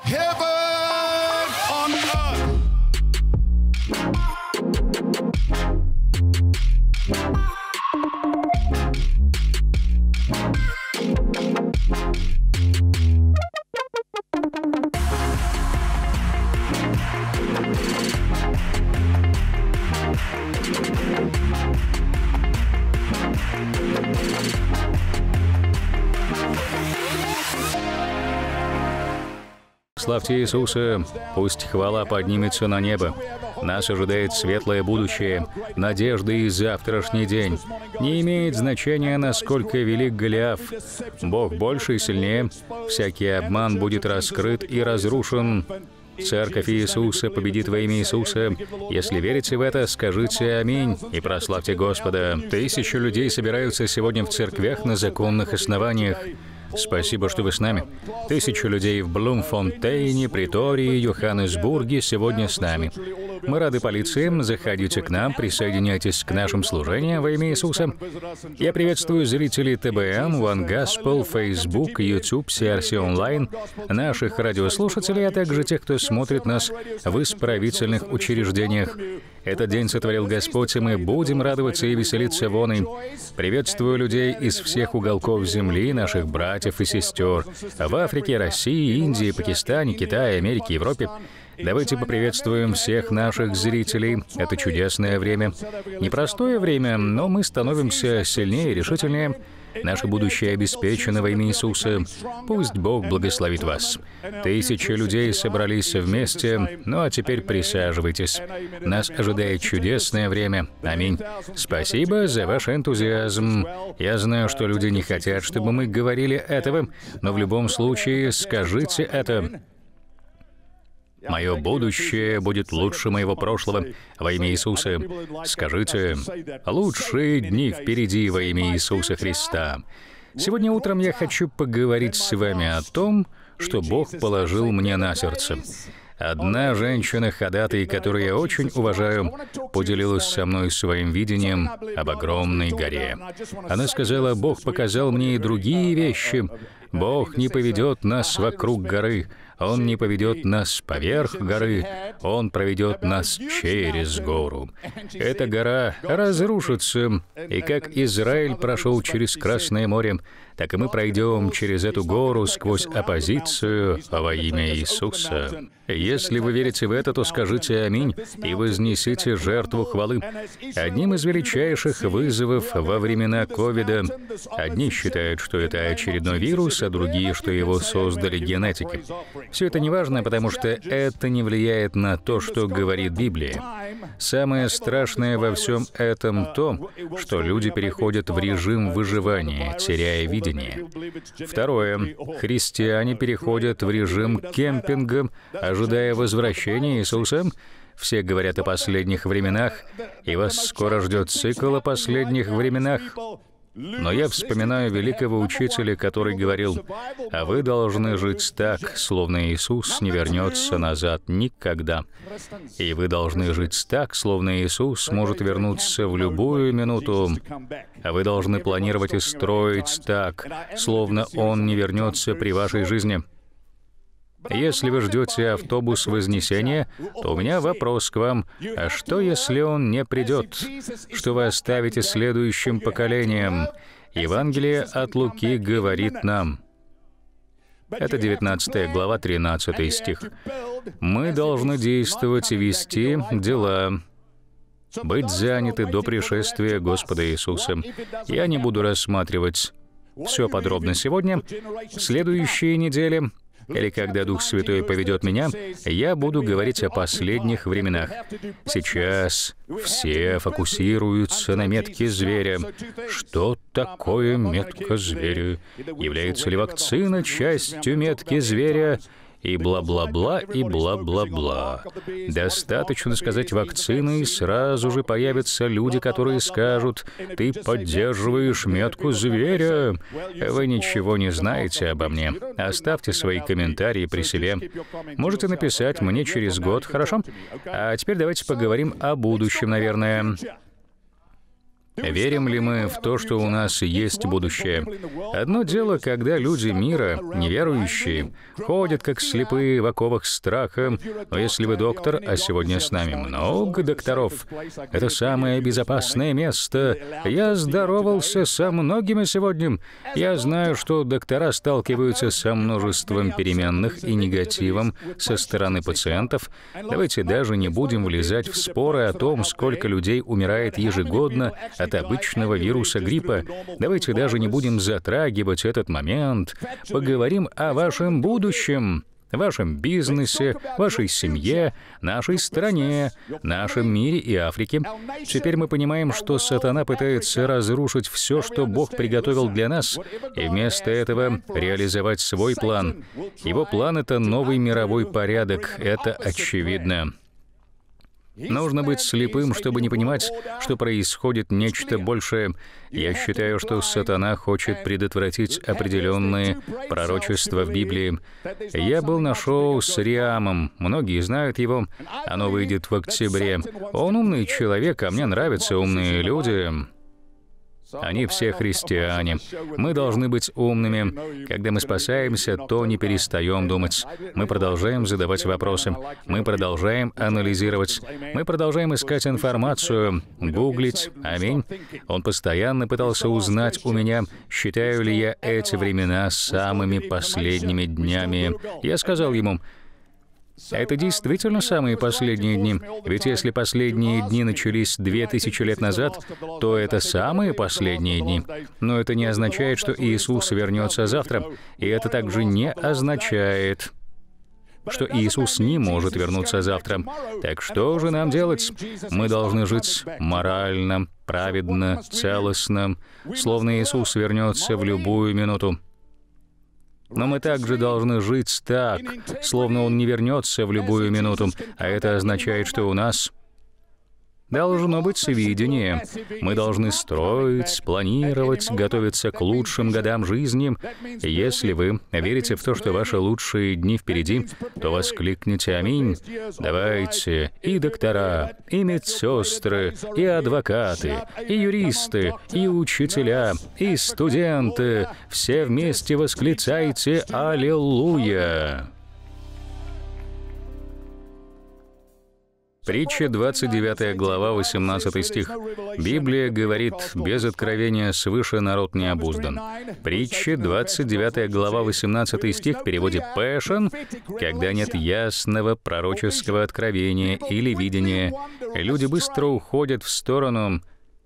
heaven on earth. Славьте Иисуса, пусть хвала поднимется на небо. Нас ожидает светлое будущее, надежда и завтрашний день. Не имеет значения, насколько велик Голиаф. Бог больше и сильнее. Всякий обман будет раскрыт и разрушен. Церковь Иисуса победит во имя Иисуса. Если верите в это, скажите «Аминь» и прославьте Господа. Тысячи людей собираются сегодня в церквях на законных основаниях. Спасибо, что вы с нами. Тысячи людей в Блумфонтейне, Притории, Йоханнесбурге сегодня с нами. Мы рады полиции. Заходите к нам, присоединяйтесь к нашим служениям во имя Иисуса. Я приветствую зрителей ТБМ, One Gospel, Facebook, YouTube, CRC Online, наших радиослушателей, а также тех, кто смотрит нас в исправительных учреждениях. Этот день сотворил Господь, и мы будем радоваться и веселиться вон и. Приветствую людей из всех уголков земли, наших братьев и сестер в Африке, России, Индии, Пакистане, Китае, Америке, Европе. Давайте поприветствуем всех наших зрителей. Это чудесное время. Непростое время, но мы становимся сильнее и решительнее. Наше будущее обеспечено во имя Иисуса. Пусть Бог благословит вас. Тысячи людей собрались вместе. Ну а теперь присаживайтесь. Нас ожидает чудесное время. Аминь. Спасибо за ваш энтузиазм. Я знаю, что люди не хотят, чтобы мы говорили этого, но в любом случае скажите это. Мое будущее будет лучше моего прошлого во имя Иисуса. Скажите, лучшие дни впереди во имя Иисуса Христа. Сегодня утром я хочу поговорить с вами о том, что Бог положил мне на сердце. Одна женщина-ходатай, которую я очень уважаю, поделилась со мной своим видением об огромной горе. Она сказала: «Бог показал мне и другие вещи. Бог не поведет нас вокруг горы. Он не поведет нас поверх горы, Он проведет нас через гору. Эта гора разрушится, и как Израиль прошел через Красное море, так и мы пройдем через эту гору сквозь оппозицию во имя Иисуса». Если вы верите в это, то скажите «Аминь» и вознесите жертву хвалы. Одним из величайших вызовов во времена ковида, одни считают, что это очередной вирус, а другие, что его создали генетики. Все это не важно, потому что это не влияет на то, что говорит Библия. Самое страшное во всем этом то, что люди переходят в режим выживания, теряя видение. Второе. Христиане переходят в режим кемпинга, ожидая возвращения Иисуса. Все говорят о последних временах, и вас скоро ждет цикл о последних временах. Но я вспоминаю великого учителя, который говорил: «А вы должны жить так, словно Иисус не вернется назад никогда. И вы должны жить так, словно Иисус может вернуться в любую минуту. А вы должны планировать и строить так, словно Он не вернется при вашей жизни». Если вы ждете автобус Вознесения, то у меня вопрос к вам: а что, если он не придет? Что вы оставите следующим поколениям? Евангелие от Луки говорит нам. Это 19 глава, 13 стих. Мы должны действовать и вести дела, быть заняты до пришествия Господа Иисуса. Я не буду рассматривать все подробно сегодня. В следующие недели, или когда Дух Святой поведет меня, я буду говорить о последних временах. Сейчас все фокусируются на метке зверя. Что такое метка зверя? Является ли вакцина частью метки зверя? И бла-бла-бла, и бла-бла-бла. Достаточно сказать «вакцина», и сразу же появятся люди, которые скажут: «Ты поддерживаешь метку зверя». Вы ничего не знаете обо мне. Оставьте свои комментарии при себе. Можете написать мне через год, хорошо? А теперь давайте поговорим о будущем, наверное. Верим ли мы в то, что у нас есть будущее? Одно дело, когда люди мира, неверующие, ходят как слепые в оковах страха, но если вы доктор, а сегодня с нами много докторов, это самое безопасное место. Я здоровался со многими сегодня. Я знаю, что доктора сталкиваются со множеством переменных и негативом со стороны пациентов. Давайте даже не будем влезать в споры о том, сколько людей умирает ежегодно от обычного вируса гриппа. Давайте даже не будем затрагивать этот момент. Поговорим о вашем будущем, вашем бизнесе, вашей семье, нашей стране, нашем мире и Африке. Теперь мы понимаем, что сатана пытается разрушить все, что Бог приготовил для нас, и вместо этого реализовать свой план. Его план — это новый мировой порядок, это очевидно. Нужно быть слепым, чтобы не понимать, что происходит нечто большее. Я считаю, что сатана хочет предотвратить определенные пророчества в Библии. Я был на шоу с Риамом, многие знают его, оно выйдет в октябре. Он умный человек, а мне нравятся умные люди. Они все христиане. Мы должны быть умными. Когда мы спасаемся, то не перестаем думать. Мы продолжаем задавать вопросы. Мы продолжаем анализировать. Мы продолжаем искать информацию, гуглить. Аминь. Он постоянно пытался узнать у меня, считаю ли я эти времена самыми последними днями. Я сказал ему: это действительно самые последние дни. Ведь если последние дни начались 2000 лет назад, то это самые последние дни. Но это не означает, что Иисус вернется завтра. И это также не означает, что Иисус не может вернуться завтра. Так что же нам делать? Мы должны жить морально, праведно, целостно, словно Иисус вернется в любую минуту. Но мы также должны жить так, словно Он не вернется в любую минуту, а это означает, что у нас должно быть видение. Мы должны строить, планировать, готовиться к лучшим годам жизни. Если вы верите в то, что ваши лучшие дни впереди, то воскликните «Аминь». Давайте и доктора, и медсестры, и адвокаты, и юристы, и учителя, и студенты, все вместе восклицайте «Аллилуйя». Притча, 29 глава, 18 стих. Библия говорит: «Без откровения свыше народ не обуздан». Притча, 29 глава, 18 стих в переводе Passion: «Когда нет ясного пророческого откровения или видения, люди быстро уходят в сторону».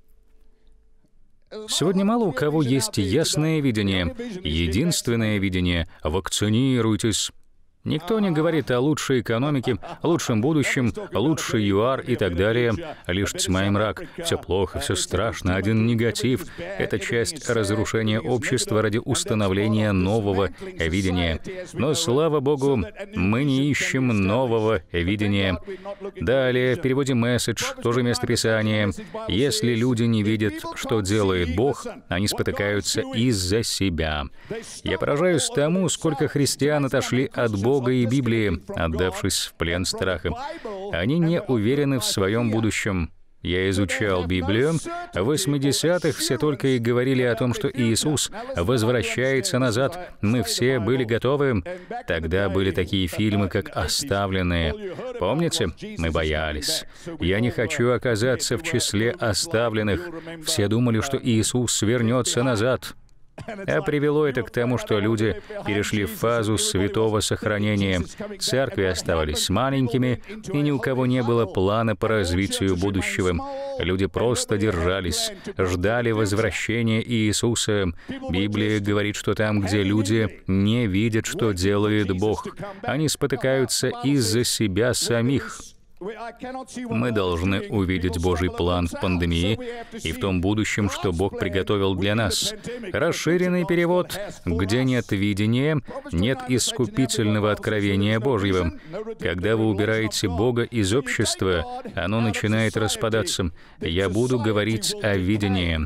Сегодня мало у кого есть ясное видение, единственное видение. Вакцинируйтесь. Никто не говорит о лучшей экономике, лучшем будущем, лучшей ЮАР и так далее. Лишь тьма и мрак. Все плохо, все страшно, один негатив. Это часть разрушения общества ради установления нового видения. Но, слава Богу, мы не ищем нового видения. Далее, в переводе «месседж», тоже местописание. Если люди не видят, что делает Бог, они спотыкаются из-за себя. Я поражаюсь тому, сколько христиан отошли от Бога и Библии, отдавшись в плен страха. Они не уверены в своем будущем. Я изучал Библию. В 80-х все только и говорили о том, что Иисус возвращается назад. Мы все были готовы. Тогда были такие фильмы, как «Оставленные». Помните? Мы боялись. Я не хочу оказаться в числе оставленных. Все думали, что Иисус вернется назад. А привело это к тому, что люди перешли в фазу святого сохранения. Церкви оставались маленькими, и ни у кого не было плана по развитию будущего. Люди просто держались, ждали возвращения Иисуса. Библия говорит, что там, где люди не видят, что делает Бог, они спотыкаются из-за себя самих. Мы должны увидеть Божий план в пандемии и в том будущем, что Бог приготовил для нас. Расширенный перевод: «Где нет видения, нет искупительного откровения Божьего». Когда вы убираете Бога из общества, оно начинает распадаться. Я буду говорить о видении.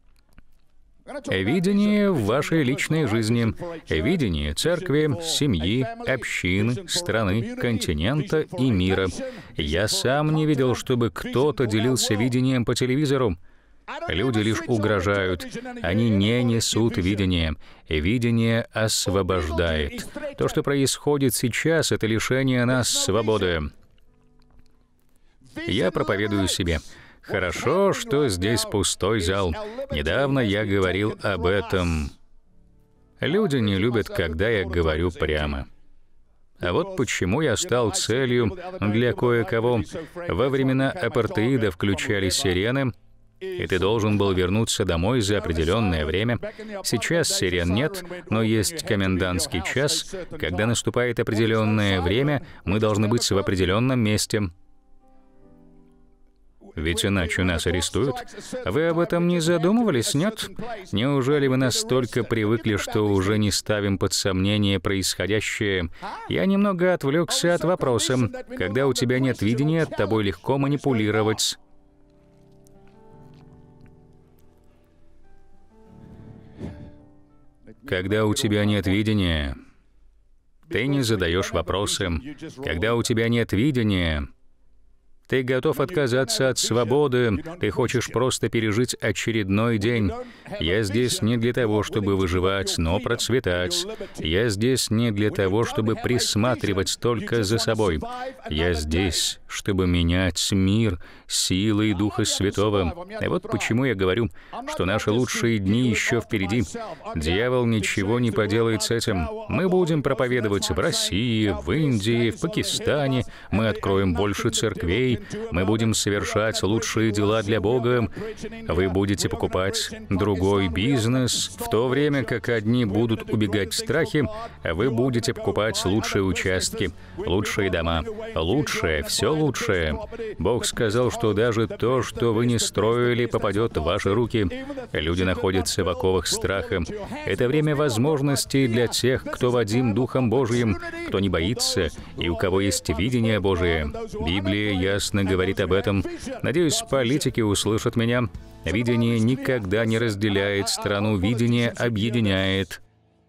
Видение в вашей личной жизни, видение церкви, семьи, общины, страны, континента и мира. Я сам не видел, чтобы кто-то делился видением по телевизору. Люди лишь угрожают, они не несут видения. И видение освобождает. То, что происходит сейчас, это лишение нас свободы. Я проповедую себе. Хорошо, что здесь пустой зал. Недавно я говорил об этом. Люди не любят, когда я говорю прямо. А вот почему я стал целью для кое-кого. Во времена апартеида включали сирены, и ты должен был вернуться домой за определенное время. Сейчас сирен нет, но есть комендантский час. Когда наступает определенное время, мы должны быть в определенном месте. Ведь иначе нас арестуют. Вы об этом не задумывались, нет? Неужели вы настолько привыкли, что уже не ставим под сомнение происходящее? Я немного отвлекся от вопроса. Когда у тебя нет видения, тобой легко манипулировать. Когда у тебя нет видения, ты не задаешь вопросы. Когда у тебя нет видения, ты готов отказаться от свободы, ты хочешь просто пережить очередной день. Я здесь не для того, чтобы выживать, но процветать. Я здесь не для того, чтобы присматривать только за собой. Я здесь, чтобы менять мир силой Духа Святого. И вот почему я говорю, что наши лучшие дни еще впереди. Дьявол ничего не поделает с этим. Мы будем проповедовать в России, в Индии, в Пакистане. Мы откроем больше церквей. Мы будем совершать лучшие дела для Бога. Вы будете покупать другой бизнес, в то время как одни будут убегать в страхе, а вы будете покупать лучшие участки, лучшие дома, лучшее, все лучшее. Бог сказал, что даже то, что вы не строили, попадет в ваши руки. Люди находятся в оковах страха. Это время возможностей для тех, кто водим Духом Божьим, кто не боится и у кого есть видение Божие. Библия ясно говорит об этом. Надеюсь, политики услышат меня. Видение никогда не разделяет страну, видение объединяет.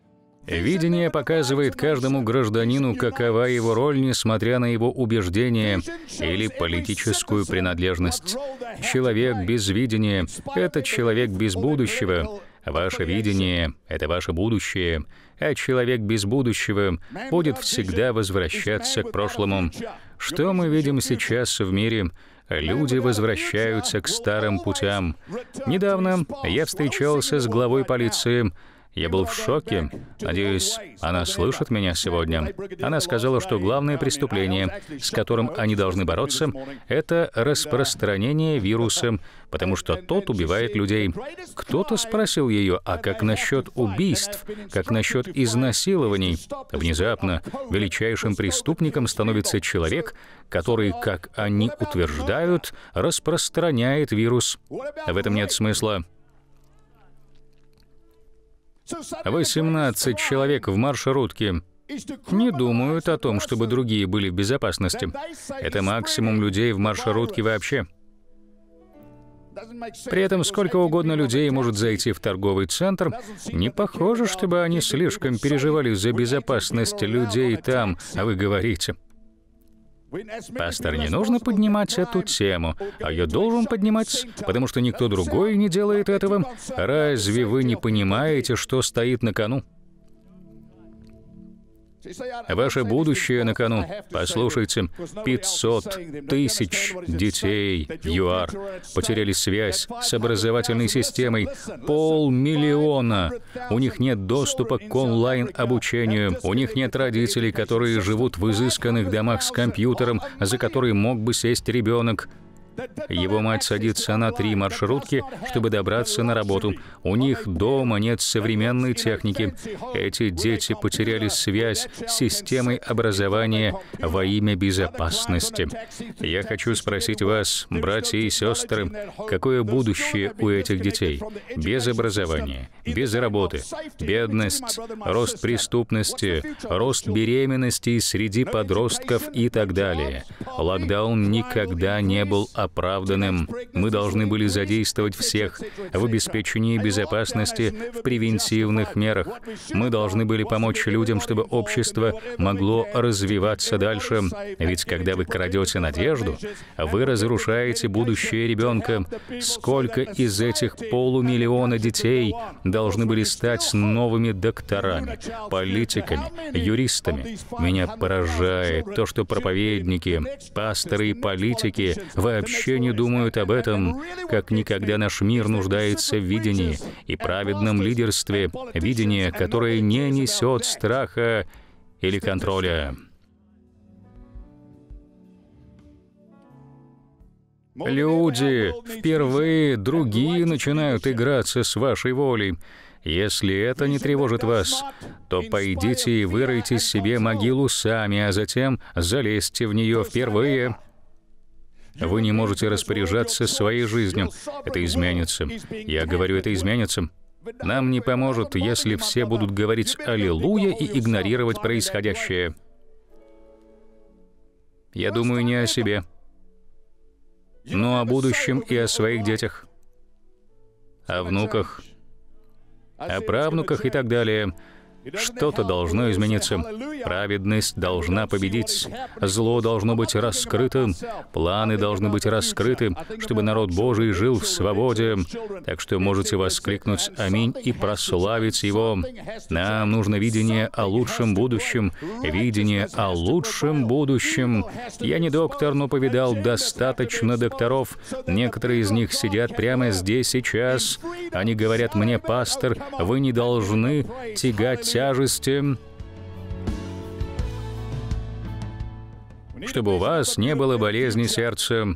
Видение показывает каждому гражданину, какова его роль, несмотря на его убеждения или политическую принадлежность. Человек без видения — это человек без будущего. Ваше видение — это ваше будущее, а человек без будущего будет всегда возвращаться к прошлому. Что мы видим сейчас в мире? Люди возвращаются к старым путям. Недавно я встречался с главой полиции. Я был в шоке. Надеюсь, она слышит меня сегодня. Она сказала, что главное преступление, с которым они должны бороться, это распространение вируса, потому что тот убивает людей. Кто-то спросил ее, а как насчет убийств, как насчет изнасилований? Внезапно величайшим преступником становится человек, который, как они утверждают, распространяет вирус. В этом нет смысла. 18 человек в маршрутке не думают о том, чтобы другие были в безопасности. Это максимум людей в маршрутке вообще. При этом сколько угодно людей может зайти в торговый центр. Не похоже, чтобы они слишком переживали за безопасность людей там, а вы говорите: «Пастор, не нужно поднимать эту тему, а я должен поднимать, потому что никто другой не делает этого. Разве вы не понимаете, что стоит на кону? Ваше будущее на кону. Послушайте, 500 тысяч детей в ЮАР потеряли связь с образовательной системой. 500 000. У них нет доступа к онлайн-обучению. У них нет родителей, которые живут в изысканных домах с компьютером, за который мог бы сесть ребенок. Его мать садится на 3 маршрутки, чтобы добраться на работу. У них дома нет современной техники. Эти дети потеряли связь с системой образования во имя безопасности. Я хочу спросить вас, братья и сестры, какое будущее у этих детей? Без образования, без работы, бедность, рост преступности, рост беременности среди подростков и так далее. Локдаун никогда не был оправданным. Мы должны были задействовать всех в обеспечении безопасности, в превентивных мерах. Мы должны были помочь людям, чтобы общество могло развиваться дальше. Ведь когда вы крадете надежду, вы разрушаете будущее ребенка. Сколько из этих полумиллиона детей должны были стать новыми докторами, политиками, юристами? Меня поражает то, что проповедники, пасторы и политики вообще не думают об этом, как никогда наш мир нуждается в видении и праведном лидерстве, видение, которое не несет страха или контроля. Люди, впервые другие начинают играться с вашей волей. Если это не тревожит вас, то пойдите и выройте себе могилу сами, а затем залезьте в нее впервые. Вы не можете распоряжаться своей жизнью. Это изменится. Я говорю, это изменится. Нам не поможет, если все будут говорить «Аллилуйя» и игнорировать происходящее. Я думаю не о себе, но о будущем и о своих детях, о внуках, о правнуках и так далее. Что-то должно измениться. Праведность должна победить. Зло должно быть раскрыто. Планы должны быть раскрыты, чтобы народ Божий жил в свободе. Так что можете воскликнуть «Аминь» и прославить Его. Нам нужно видение о лучшем будущем. Видение о лучшем будущем. Я не доктор, но повидал достаточно докторов. Некоторые из них сидят прямо здесь сейчас. Они говорят мне: «Пастор, вы не должны тягать тяжести, чтобы у вас не было болезни сердца».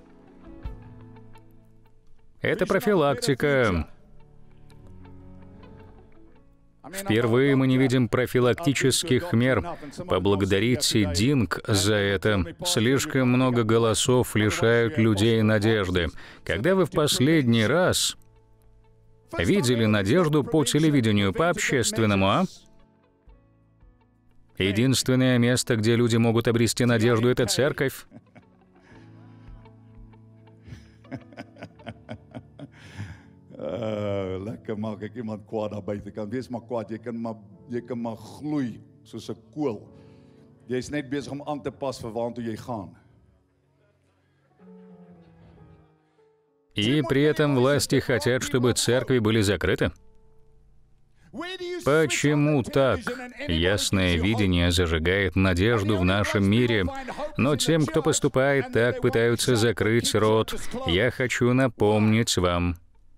Это профилактика. Впервые мы не видим профилактических мер. Поблагодарите Динг за это. Слишком много голосов лишают людей надежды. Когда вы в последний раз видели надежду по телевидению, по общественному, а? Единственное место, где люди могут обрести надежду, это церковь. Lekker maak ek iemand kwaad daar buitekant. Wees maar kwaad, jy kan maar gloei soos 'n kool. Jy's net besig om aan te pas vir waartoe jy gaan. И при этом власти хотят, чтобы церкви были закрыты. Почему так? Ясное видение зажигает надежду в нашем мире, но тем, кто поступает так, пытаются закрыть рот. Я хочу напомнить вам,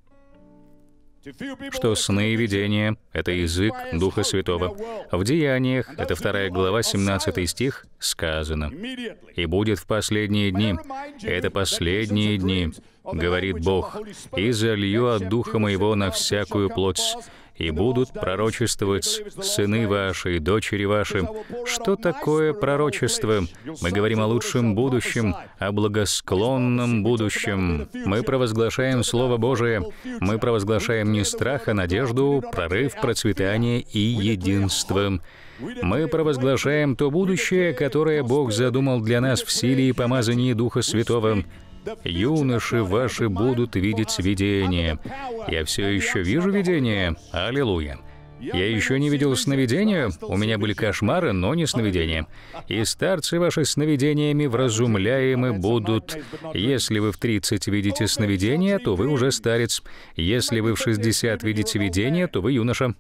что сны и видения — это язык Духа Святого. В Деяниях, это 2 глава, 17 стих, сказано: «И будет в последние дни, это последние дни, говорит Бог, и залью от Духа Моего на всякую плоть, и будут пророчествовать сыны ваши и дочери ваши». Что такое пророчество? Мы говорим о лучшем будущем, о благосклонном будущем. Мы провозглашаем Слово Божие. Мы провозглашаем не страх, а надежду, прорыв, процветание и единство. Мы провозглашаем то будущее, которое Бог задумал для нас в силе и помазании Духа Святого. Юноши ваши будут видеть видение. Я все еще вижу видение. Аллилуйя. Я еще не видел сновидения. У меня были кошмары, но не сновидения. И старцы ваши сновидениями вразумляемы будут. Если вы в 30 видите сновидения, то вы уже старец. Если вы в 60 видите видение, то вы юноша.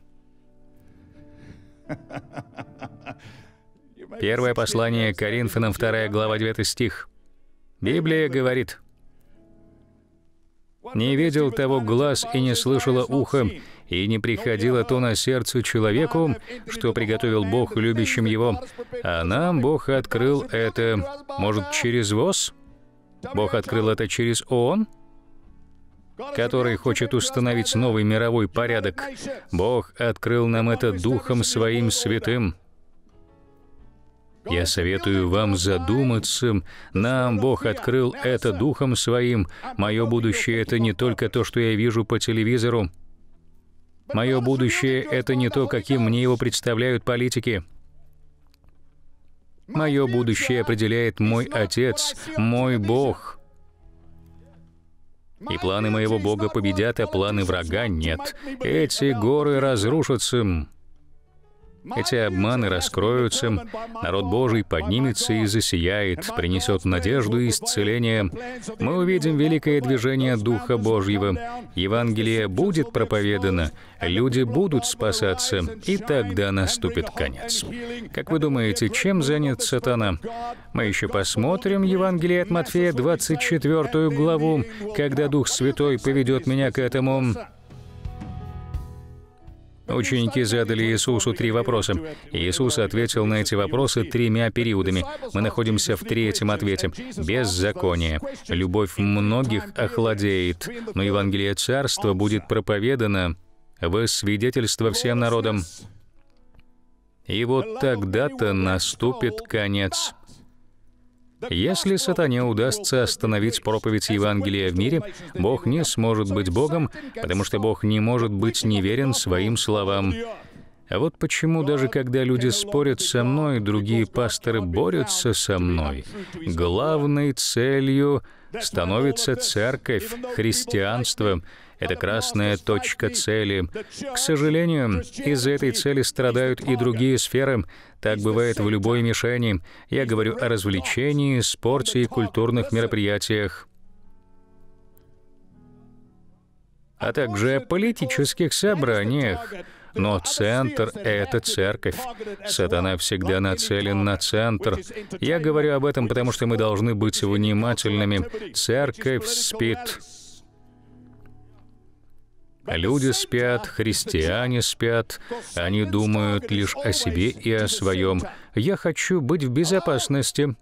Первое послание Коринфянам, 2 глава, 9 стих. Библия говорит: «Не видел того глаз и не слышало ухо, и не приходило то на сердце человеку, что приготовил Бог любящим Его. А нам Бог открыл это, может, через ВОЗ? Бог открыл это через ООН, который хочет установить новый мировой порядок. Бог открыл нам это Духом Своим Святым». Я советую вам задуматься. Нам Бог открыл это Духом Своим. Мое будущее — это не только то, что я вижу по телевизору. Мое будущее — это не то, каким мне его представляют политики. Мое будущее определяет мой Отец, мой Бог. И планы моего Бога победят, а планы врага нет. Эти горы разрушатся. Эти обманы раскроются, народ Божий поднимется и засияет, принесет надежду и исцеление. Мы увидим великое движение Духа Божьего. Евангелие будет проповедано, люди будут спасаться, и тогда наступит конец. Как вы думаете, чем занят сатана? Мы еще посмотрим Евангелие от Матфея, 24 главу, когда Дух Святой поведет меня к этому. Ученики задали Иисусу 3 вопроса. Иисус ответил на эти вопросы 3 периодами. Мы находимся в 3-м ответе. Беззаконие. Любовь многих охладеет, но Евангелие Царства будет проповедано во свидетельство всем народам. И вот тогда-то наступит конец. Если сатане удастся остановить проповедь Евангелия в мире, Бог не сможет быть Богом, потому что Бог не может быть неверен своим словам. А вот почему даже когда люди спорят со мной, другие пасторы борются со мной. Главной целью становится церковь, христианство. Это красная точка цели. К сожалению, из-за этой цели страдают и другие сферы. Так бывает в любой мишени. Я говорю о развлечении, спорте и культурных мероприятиях, а также о политических собраниях. Но центр — это церковь. Сатана всегда нацелен на центр. Я говорю об этом, потому что мы должны быть внимательными. Церковь спит. Люди спят, христиане спят, они думают лишь о себе и о своем. Я хочу быть в безопасности.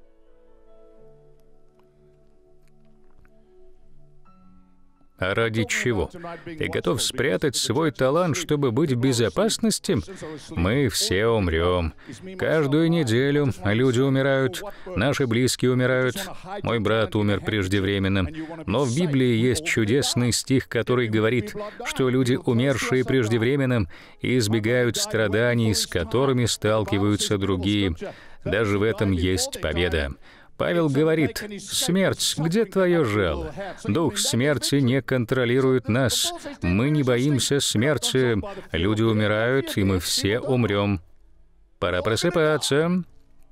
А ради чего? Ты готов спрятать свой талант, чтобы быть в безопасности? Мы все умрем. Каждую неделю люди умирают, наши близкие умирают. Мой брат умер преждевременно. Но в Библии есть чудесный стих, который говорит, что люди, умершие преждевременно, избегают страданий, с которыми сталкиваются другие. Даже в этом есть победа. Павел говорит: «Смерть, где твое жало? Дух смерти не контролирует нас. Мы не боимся смерти. Люди умирают, и мы все умрем. Пора просыпаться.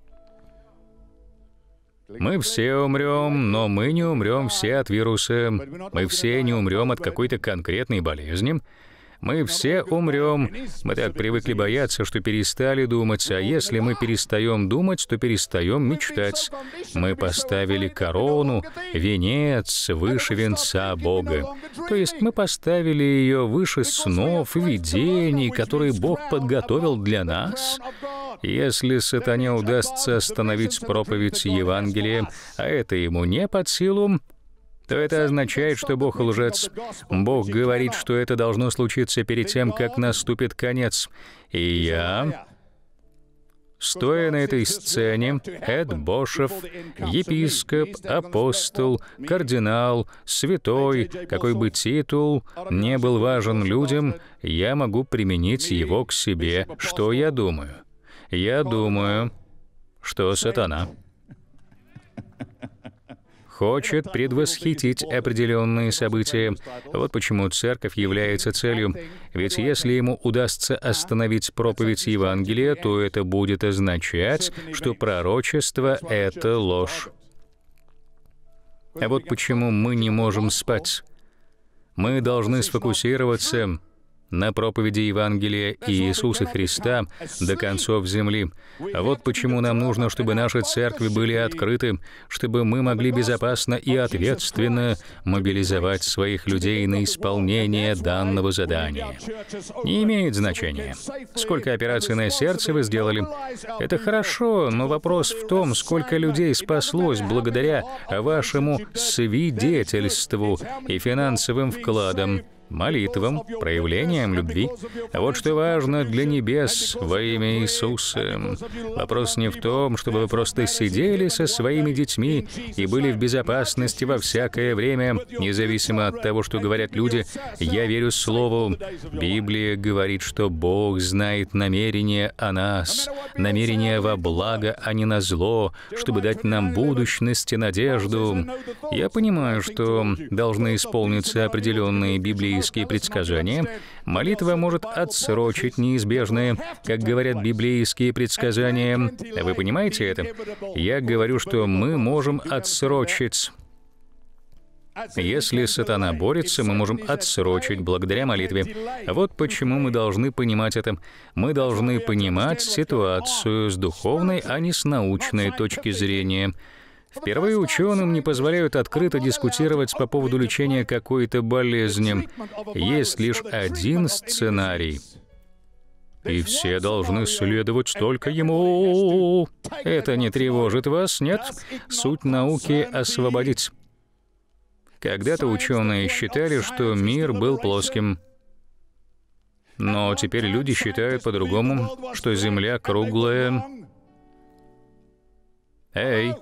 Мы все умрем, но мы не умрем все от вируса. Мы все не умрем от какой-то конкретной болезни. Мы все умрем. Мы так привыкли бояться, что перестали думать, а если мы перестаем думать, то перестаем мечтать. Мы поставили корону, венец выше венца Бога. То есть мы поставили ее выше снов и видений, которые Бог подготовил для нас. Если сатане удастся остановить проповедь Евангелия, а это ему не под силу, то это означает, что Бог лжец. Бог говорит, что это должно случиться перед тем, как наступит конец. И я, стоя на этой сцене, Эд Бошев, епископ, апостол, кардинал, святой, какой бы титул не был важен людям, я могу применить его к себе. Что я думаю? Я думаю, что сатана хочет предвосхитить определенные события. Вот почему церковь является целью. Ведь если ему удастся остановить проповедь Евангелия, то это будет означать, что пророчество — это ложь. А вот почему мы не можем спать. Мы должны сфокусироваться на проповеди Евангелия Иисуса Христа до концов земли. А вот почему нам нужно, чтобы наши церкви были открыты, чтобы мы могли безопасно и ответственно мобилизовать своих людей на исполнение данного задания. Не имеет значения, сколько операций на сердце вы сделали. Это хорошо, но вопрос в том, сколько людей спаслось благодаря вашему свидетельству и финансовым вкладам. молитвам, проявлениям любви. Вот что важно для небес во имя Иисуса. Вопрос не в том, чтобы вы просто сидели со своими детьми и были в безопасности во всякое время, независимо от того, что говорят люди. Я верю Слову. Библия говорит, что Бог знает намерения о нас, намерения во благо, а не на зло, чтобы дать нам будущность и надежду. Я понимаю, что должны исполниться определенные библейские предсказания. Молитва может отсрочить неизбежное, как говорят библейские предсказания. Вы понимаете это? Я говорю, что мы можем отсрочить. Если сатана борется, мы можем отсрочить благодаря молитве. Вот почему мы должны понимать это. Мы должны понимать ситуацию с духовной, а не с научной точки зрения. Впервые ученым не позволяют открыто дискутировать по поводу лечения какой-то болезни. Есть лишь один сценарий. И все должны следовать только ему. Это не тревожит вас, нет? Суть науки — освободить. Когда-то ученые считали, что мир был плоским. Но теперь люди считают по-другому, что Земля круглая. Эй!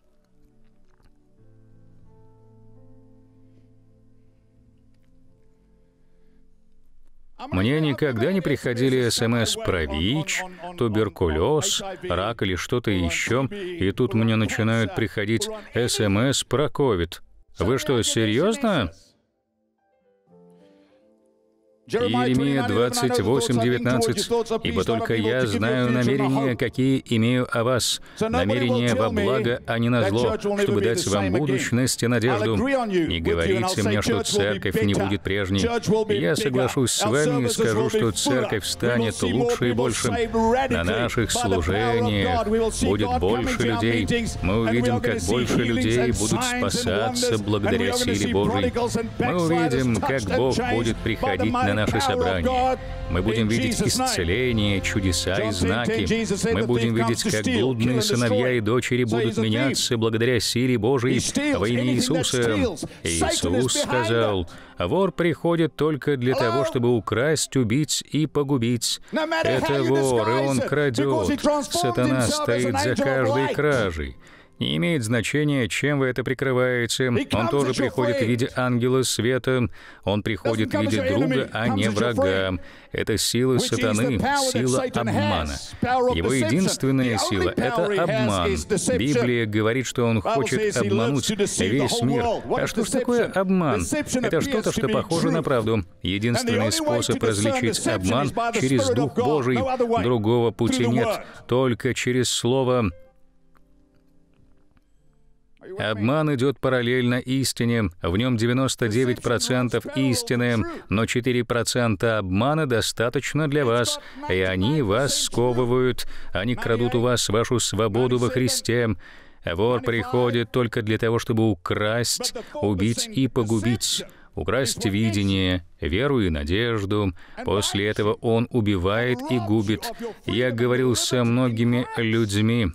Мне никогда не приходили СМС про ВИЧ, туберкулез, рак или что-то еще, и тут мне начинают приходить СМС про ковид. Вы что, серьезно? Иеремия 28:19. «Ибо только я знаю намерения, какие имею о вас, намерения во благо, а не на зло, чтобы дать вам будущность и надежду. Не говорите мне, что церковь не будет прежней. Я соглашусь с вами и скажу, что церковь станет лучше и больше. На наших служениях будет больше людей. Мы увидим, как больше людей будут спасаться благодаря силе Божьей. Мы увидим, как Бог будет приходить на наши собрания. Мы будем видеть исцеление, чудеса и знаки. Мы будем видеть, как блудные сыновья и дочери будут меняться благодаря силе Божией во имя Иисуса. Иисус сказал: «Вор приходит только для того, чтобы украсть, убить и погубить». Это вор, и он крадет. Сатана стоит за каждой кражей. Не имеет значения, чем вы это прикрываете. Он тоже приходит в виде ангела света. Он приходит в виде друга, а не врага. Это сила сатаны, сила обмана. Его единственная сила — это обман. Библия говорит, что он хочет обмануть весь мир. А что ж такое обман? Это что-то, что похоже на правду. Единственный способ различить обман — через Дух Божий. Другого пути нет, только через Слово. Обман идет параллельно истине, в нем 99% истины, но 4% обмана достаточно для вас, и они вас сковывают, они крадут у вас вашу свободу во Христе. Вор приходит только для того, чтобы украсть, убить и погубить. Украсть видение, веру и надежду. После этого он убивает и губит. Я говорил со многими людьми,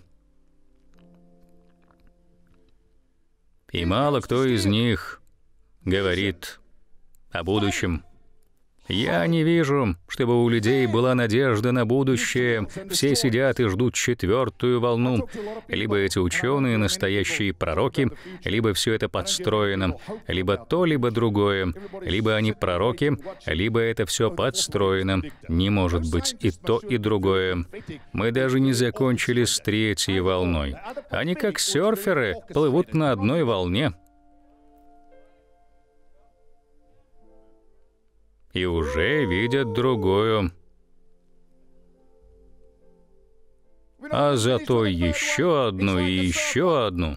и мало кто из них говорит о будущем. Я не вижу, чтобы у людей была надежда на будущее. Все сидят и ждут 4-ю волну. Либо эти ученые настоящие пророки, либо все это подстроено. Либо то, либо другое. Либо они пророки, либо это все подстроено. Не может быть и то, и другое. Мы даже не закончили с 3-й волной. Они как серферы плывут на одной волне. И уже видят другую. А зато еще одну и еще одну.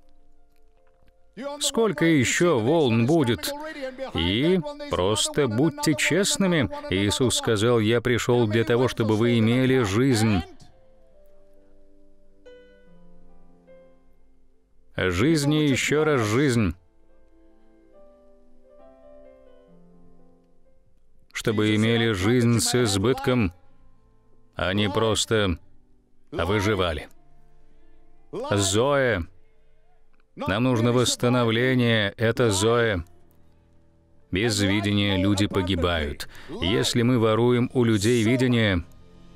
Сколько еще волн будет? И просто будьте честными. Иисус сказал: «Я пришел для того, чтобы вы имели жизнь». Жизнь и еще раз жизнь. Чтобы имели жизнь с избытком, а не просто выживали. Зоэ. Нам нужно восстановление, это Зоэ. Без видения люди погибают. Если мы воруем у людей видение,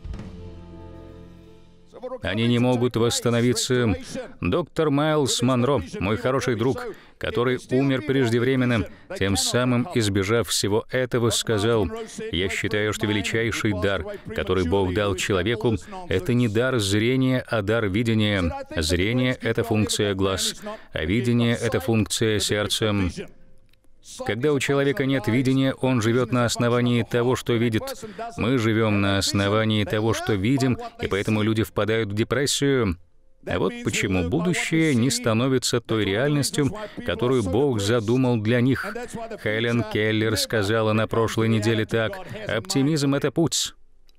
они не могут восстановиться. Доктор Майлз Монро, мой хороший друг, который умер преждевременно, тем самым избежав всего этого, сказал: «Я считаю, что величайший дар, который Бог дал человеку, это не дар зрения, а дар видения. Зрение — это функция глаз, а видение — это функция сердца». Когда у человека нет видения, он живет на основании того, что видит. Мы живем на основании того, что видим, и поэтому люди впадают в депрессию. А вот почему будущее не становится той реальностью, которую Бог задумал для них. Хелен Келлер сказала на прошлой неделе так: «Оптимизм — это путь.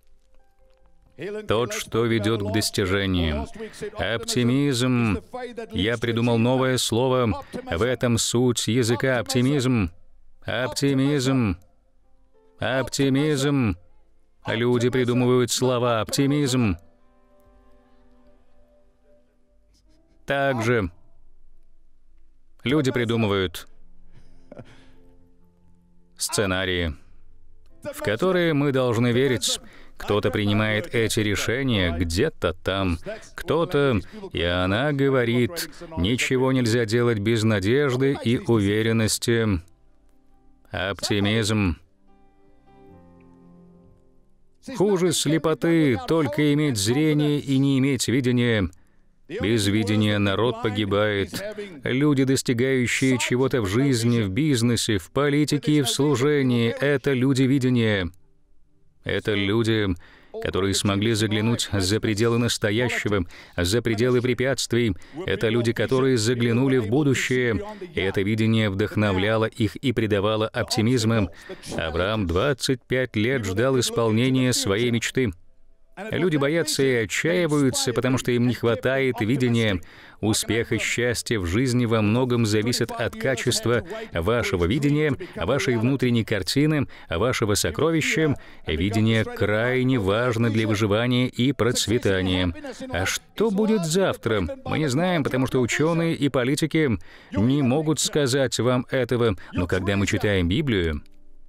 Тот, что ведет к достижениям». Оптимизм. Я придумал новое слово. В этом суть языка. Оптимизм. Оптимизм. Оптимизм. Люди придумывают слова. Оптимизм. Также люди придумывают сценарии, в которые мы должны верить. Кто-то принимает эти решения где-то там, кто-то, и она говорит: ничего нельзя делать без надежды и уверенности. Оптимизм. Хуже слепоты только иметь зрение и не иметь видения. Без видения народ погибает. Люди, достигающие чего-то в жизни, в бизнесе, в политике и в служении — это люди видения. Это люди, которые смогли заглянуть за пределы настоящего, за пределы препятствий. Это люди, которые заглянули в будущее, и это видение вдохновляло их и придавало оптимизм. Авраам 25 лет ждал исполнения своей мечты. Люди боятся и отчаиваются, потому что им не хватает видения. Успех и счастье в жизни во многом зависят от качества вашего видения, вашей внутренней картины, вашего сокровища. Видение крайне важно для выживания и процветания. А что будет завтра? Мы не знаем, потому что ученые и политики не могут сказать вам этого. Но когда мы читаем Библию,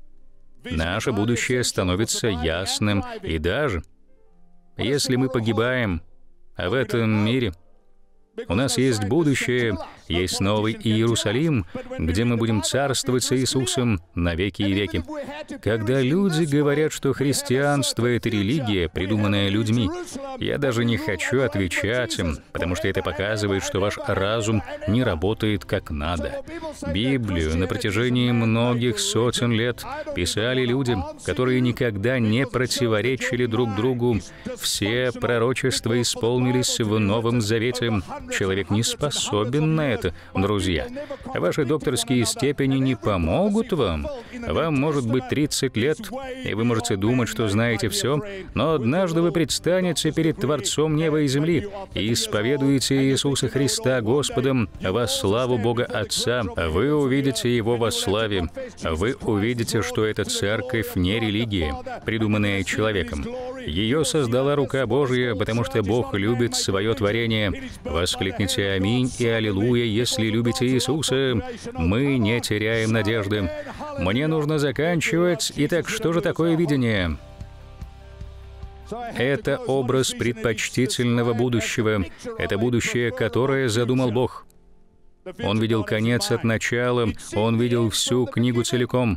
наше будущее становится ясным. И даже если мы погибаем в этом мире, у нас есть будущее, есть новый Иерусалим, где мы будем царствовать с Иисусом на веки и веки. Когда люди говорят, что христианство — это религия, придуманная людьми, я даже не хочу отвечать им, потому что это показывает, что ваш разум не работает как надо. Библию на протяжении многих сотен лет писали люди, которые никогда не противоречили друг другу. Все пророчества исполнились в Новом Завете. Человек не способен на это, друзья. Ваши докторские степени не помогут вам. Вам может быть 30 лет, и вы можете думать, что знаете все, но однажды вы предстанете перед Творцом неба и земли и исповедуете Иисуса Христа Господом во славу Бога Отца. Вы увидите Его во славе. Вы увидите, что эта церковь не религия, придуманная человеком. Ее создала рука Божья, потому что Бог любит свое творение. Воскликните «Аминь» и «Аллилуйя», если любите Иисуса. Мы не теряем надежды. Мне нужно заканчивать. Итак, что же такое видение? Это образ предпочтительного будущего. Это будущее, которое задумал Бог. Он видел конец от начала, Он видел всю книгу целиком.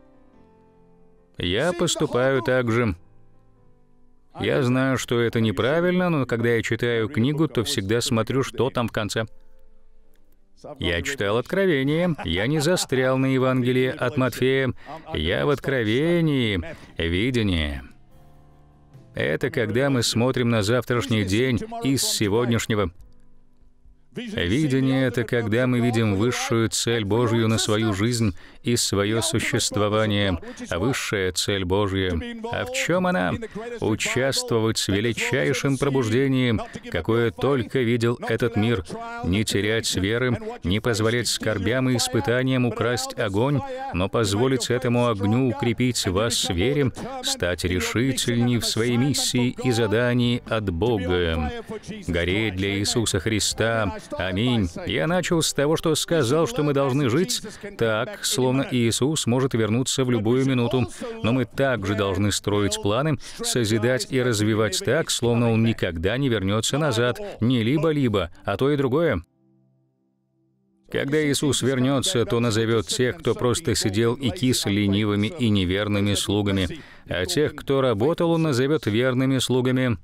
Я поступаю так же. Я знаю, что это неправильно, но когда я читаю книгу, то всегда смотрю, что там в конце. Я читал Откровение, я не застрял на Евангелии от Матфея, я в Откровении, видение. Это когда мы смотрим на завтрашний день из сегодняшнего. Видение — это когда мы видим высшую цель Божью на свою жизнь и свое существование. А высшая цель Божья, а в чем она? Участвовать в величайшем пробуждении, какое только видел этот мир. Не терять веры, не позволять скорбям и испытаниям украсть огонь, но позволить этому огню укрепить вас в вере, стать решительней в своей миссии и задании от Бога. Гореть для Иисуса Христа. Аминь. Я начал с того, что сказал, что мы должны жить так, словно словно Иисус может вернуться в любую минуту. Но мы также должны строить планы, созидать и развивать так, словно Он никогда не вернется назад, не либо-либо, а то и другое. Когда Иисус вернется, то назовет тех, кто просто сидел и кис, ленивыми и неверными слугами, а тех, кто работал, Он назовет верными слугами.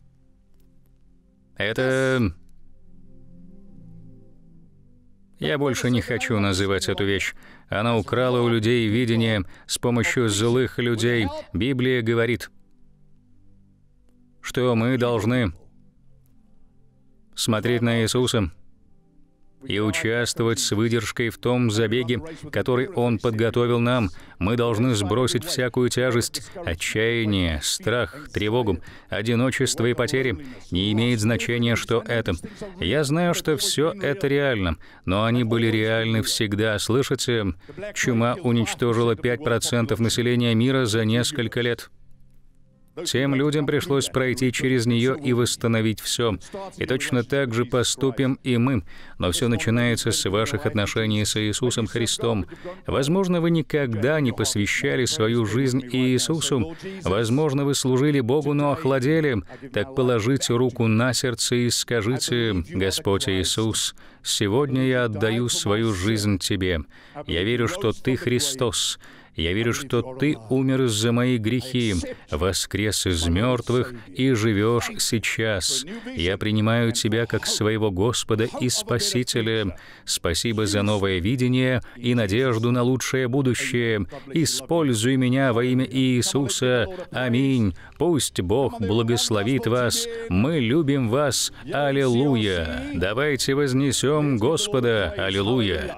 Я больше не хочу называть эту вещь. Она украла у людей видение с помощью злых людей. Библия говорит, что мы должны смотреть на Иисуса и участвовать с выдержкой в том забеге, который Он подготовил нам. Мы должны сбросить всякую тяжесть, отчаяние, страх, тревогу, одиночество и потери. Не имеет значения, что это. Я знаю, что все это реально, но они были реальны всегда. Слышите? Чума уничтожила 5% населения мира за несколько лет. Тем людям пришлось пройти через нее и восстановить все. И точно так же поступим и мы. Но все начинается с ваших отношений с Иисусом Христом. Возможно, вы никогда не посвящали свою жизнь Иисусу. Возможно, вы служили Богу, но охладели. Так положите руку на сердце и скажите: «Господь Иисус, сегодня я отдаю свою жизнь Тебе. Я верю, что Ты Христос. Я верю, что Ты умер за мои грехи, воскрес из мертвых и живешь сейчас. Я принимаю Тебя как своего Господа и Спасителя. Спасибо за новое видение и надежду на лучшее будущее. Используй меня во имя Иисуса. Аминь. Пусть Бог благословит вас. Мы любим вас. Аллилуйя. Давайте вознесем Господа. Аллилуйя.